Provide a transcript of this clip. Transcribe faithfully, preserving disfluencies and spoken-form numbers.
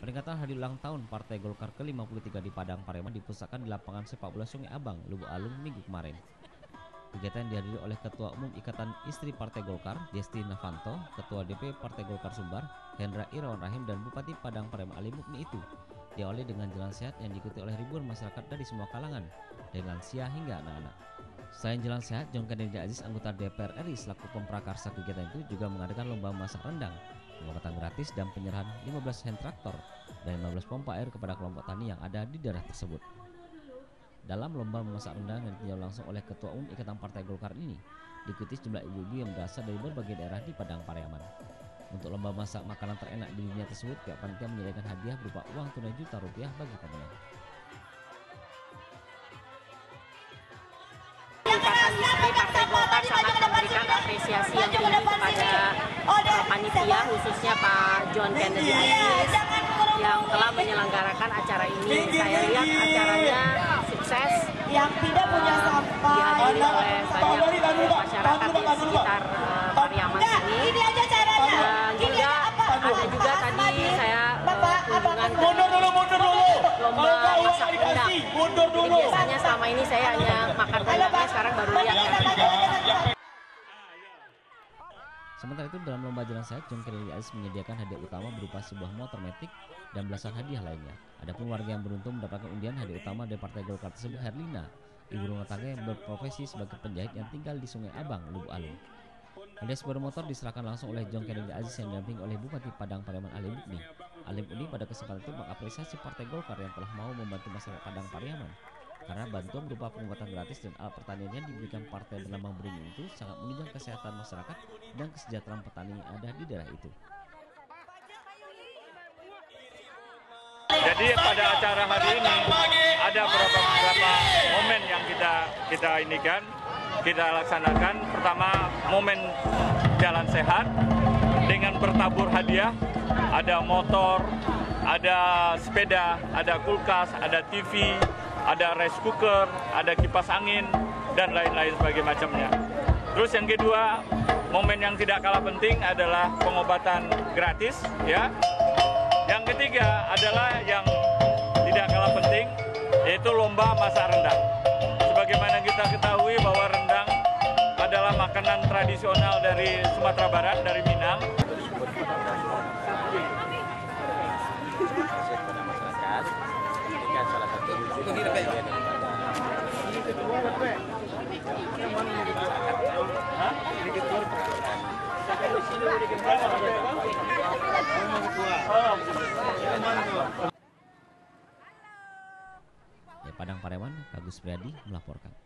Peringatan hari ulang tahun Partai Golkar ke lima puluh tiga di Padang Pariaman dipusatkan di lapangan sepak bola Sungai Abang, Lubuk Alung, minggu kemarin. Kegiatan dihadiri oleh Ketua Umum Ikatan Istri Partai Golkar, Desti Navanto, Ketua D P Partai Golkar Sumbar, Hendra Irawan Rahim, dan Bupati Padang Pariaman Ali Mukni itu. Diawali dengan jalan sehat yang diikuti oleh ribuan masyarakat dari semua kalangan, dari lansia hingga anak-anak. Selain jalan sehat, John Kennedy Aziz, anggota D P R R I selaku pemprakarsa kegiatan itu juga mengadakan lomba masak rendang, pengobatan gratis, dan penyerahan lima belas hand traktor dan lima belas pompa air kepada kelompok tani yang ada di daerah tersebut. Dalam lomba memasak rendang yang ditinjau langsung oleh Ketua Umum Ikatan Partai Golkar ini, diikuti sejumlah ibu-ibu yang berasal dari berbagai daerah di Padang Pariaman. Untuk lomba masak makanan terenak di dunia tersebut, pihak panitia menyediakan hadiah berupa uang tunai juta rupiah bagi pemenang. Ikatan Istri Partai Golkar sangat memberikan apresiasi yang tinggi kepada uh, panitia, khususnya Pak John Kennedy Aziz yang telah menyelenggarakan acara ini. Saya lihat acaranya sukses, yang tidak punya sampah, dihadiri oleh banyak masyarakat di sekitar uh, Pariaman sini. Dan juga ada juga tadi saya uh, kunjungan ke lomba masak rendang. Jadi biasanya selama ini saya hanya makan rendangnya, sekarang baru lihat. Sementara itu, dalam lomba jalan sehat, John Kennedy Aziz menyediakan hadiah utama berupa sebuah motor metik dan belasan hadiah lainnya. Adapun warga yang beruntung mendapatkan undian hadiah utama dari Partai Golkar tersebut, Herlina, ibu rumah tangga yang berprofesi sebagai penjahit yang tinggal di Sungai Abang, Lubuk Alung. Hadiah sepeda motor diserahkan langsung oleh John Kennedy Aziz yang didampingi oleh Bupati Padang Pariaman Ali Mukni. Ali Mukni pada kesempatan itu mengapresiasi Partai Golkar yang telah mau membantu masyarakat Padang Pariaman, karena bantuan berupa pengobatan gratis dan alat pertanian yang diberikan partai bernama Beringin itu sangat menunjang kesehatan masyarakat dan kesejahteraan petani yang ada di daerah itu. Jadi pada acara hari ini ada beberapa beberapa momen yang kita kita inikan, kita laksanakan. Pertama, momen jalan sehat dengan bertabur hadiah, ada motor, ada sepeda, ada kulkas, ada T V, ada rice cooker, ada kipas angin, dan lain-lain sebagainya macamnya. Terus yang kedua, momen yang tidak kalah penting adalah pengobatan gratis, ya. Yang ketiga adalah yang tidak kalah penting, yaitu lomba masak rendang. Sebagaimana kita ketahui bahwa rendang adalah makanan tradisional dari Sumatera Barat, dari Minang. Dari Padang Pariaman, Agus Priadi melaporkan.